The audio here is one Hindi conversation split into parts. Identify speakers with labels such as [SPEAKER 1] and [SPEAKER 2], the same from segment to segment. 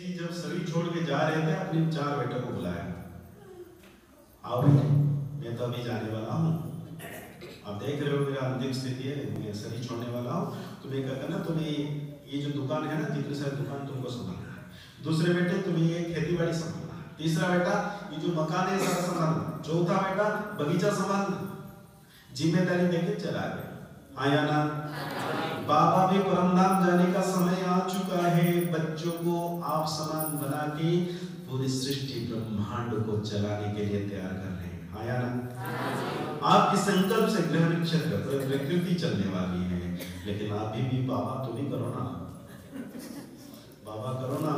[SPEAKER 1] जी जब शरीर छोड़ के जा रहे थे अपने 4 बेटों को बुलाया, आओ बेटे मैं तो अभी जाने वाला हूँ, आप देख रहे हो मेरा अंतिम स्थिति है, मैं शरीर छोड़ने वाला हूँ, तुम्हें क्या करना, तुम्हें ये जो दुकान है ना, जितनी सारी दुकान तुमको संभालना है, दूसरे बेटे तुम्हें ये खेती बाड़ी संभालना है, तीसरा बेटा ये जो मकान है सारा संभालना, चौथा बेटा बगीचा संभालना। जिम्मेदारी देके चला गया, आया ना? बाबा भी परमधाम जाने का समय आ चुका है, बच्चों को आप समान बना के पूरी सृष्टि ब्रह्मांड को चलाने के लिए तैयार कर रहे हैं, आया ना? आपके संकल्प से ग्रह नक्षत्र प्रकृति चलने वाली है, लेकिन आप भी बाबा तुम ही करो ना, बाबा करो ना,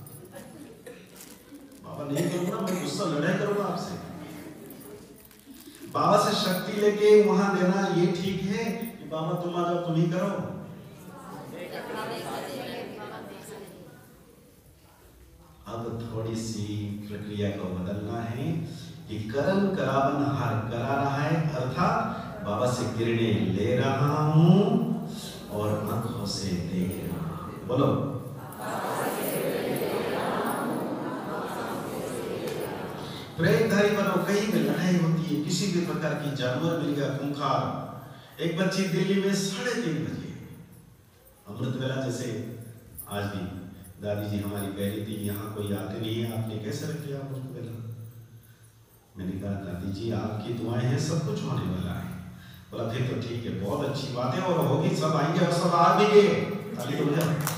[SPEAKER 1] बाबा नहीं करूंगा मैं गुस्सा लड़ाई करूंगा आपसे। बाबा से शक्ति लेके वहां देना ये ठीक है कि बाबा तुम आ जाओ तुम ही करो? अब थोड़ी सी प्रक्रिया को बदलना है कि कर्म करावन हर करा रहा है, अर्थात बाबा से किरणें ले रहा हूं और आंखों से देख रहा हूं। बोलो प्रेतधारी बनो, कहीं भी लड़ाई होती है, किसी भी प्रकार की, जानवर मिल गया खूंखार। एक बच्ची दिल्ली में 3:30 बजे अमृत वेला, जैसे आज भी दादी जी हमारी कह रही थी यहाँ कोई आते नहीं है, आपने कैसे रख लिया अमृत वेला? मैंने कहा दादी जी आपकी दुआएं हैं, सब कुछ होने वाला है। बोला फिर तो ठीक है, बहुत अच्छी बात है और होगी, सब आएंगे और सब आ भी गए। ताली बजाओ।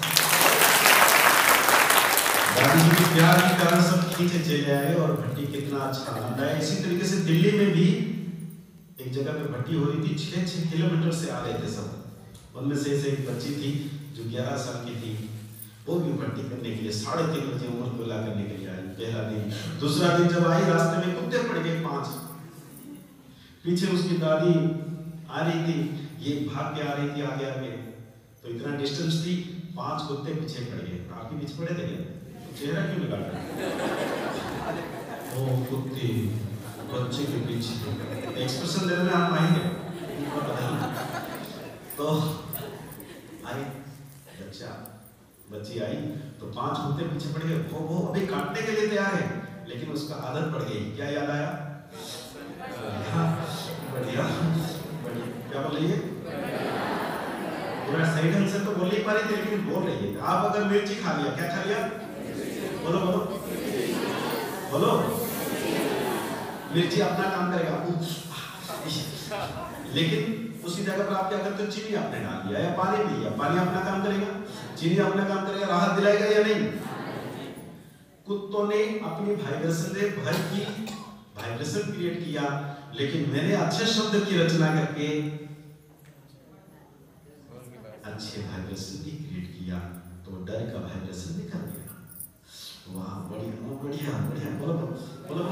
[SPEAKER 1] दादी जी के प्यार के कारण सब खींचे चले आए और भट्टी कितना अच्छा बन रहा है। इसी तरीके से दिल्ली में भी एक जगह पे भट्टी हो रही थी, 6-6 किलोमीटर से आ रहे थे सब। उनमें से एक बच्ची थी जो 11 साल की थी, वो भी भट्टी करने के लिए 3:30 बजे अमृत वेला करने के लिए आई। पहला दिन, दूसरा दिन जब आई, रास्ते में कुत्ते पड़ गए 5, पीछे उसकी दादी आ रही थी, ये भाग के आ रही थी आगे आगे, तो इतना डिस्टेंस थी, 5 कुत्ते पीछे पड़ गए। आपके पीछे पड़े थे क्या? चेहरा क्यों निकाल रहे? ओ कुत्ते बच्चे के पीछे एक्सप्रेशन देने में हम आएंगे तो आई बच्ची आई तो 5 कुत्ते पीछे पड़ गए। वो अभी काटने के लिए तैयार है, लेकिन उसका आदत पड़ गई। क्या याद आया? बढ़िया क्या बोल रही है? पूरा सही ढंग से तो बोल नहीं पा रही थी, लेकिन बोल रही है। आप अगर मिर्ची खा लिया, क्या खा लिया? बोलो बोलो बोलो। मिर्ची अपना काम करेगा, लेकिन उसी जगह पर आप क्या करते हो? चीनी आपने डाल दिया या पानी पी लिया, पानी अपना काम करेगा, चीनी अपना काम करेगा, राहत दिलाएगा या नहीं? कुत्तों ने अपनी वाइब्रेशन से भर की वाइब्रेशन क्रिएट किया, लेकिन मैंने अच्छे शब्द की रचना करके अच्छे वाइब्रेशन भी क्रिएट किया, तो डर का वाइब्रेशन निकल गया। वाह बढ़िया बढ़िया बढ़िया, बोलो बोलो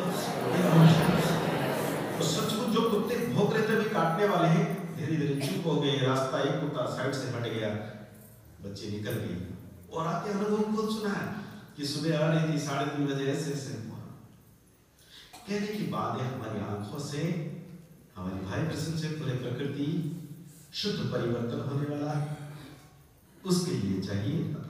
[SPEAKER 1] तो सचमुच जो कुत्ते भौंक रहे थे भी काटने वाले हैं, धीरे धीरे चुप हो गए। रास्ता एक कुत्ता साइड से हट गया, बच्ची निकल गई। और आके अनुभव खुद सुना है कि सुबह आ रही थी 3:30 बजे ऐसे हुआ। कहने की बात है, हमारी आंखों से, हमारी वाइब्रेशन से पूरे प्रकृति शुद्ध परिवर्तन होने वाला है। उसके लिए चाहिए